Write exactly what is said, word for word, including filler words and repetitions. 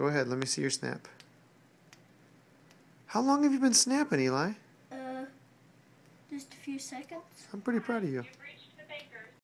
Go ahead, let me see your snap. How long have you been snapping, Eli? Uh, just a few seconds. I'm pretty proud of you.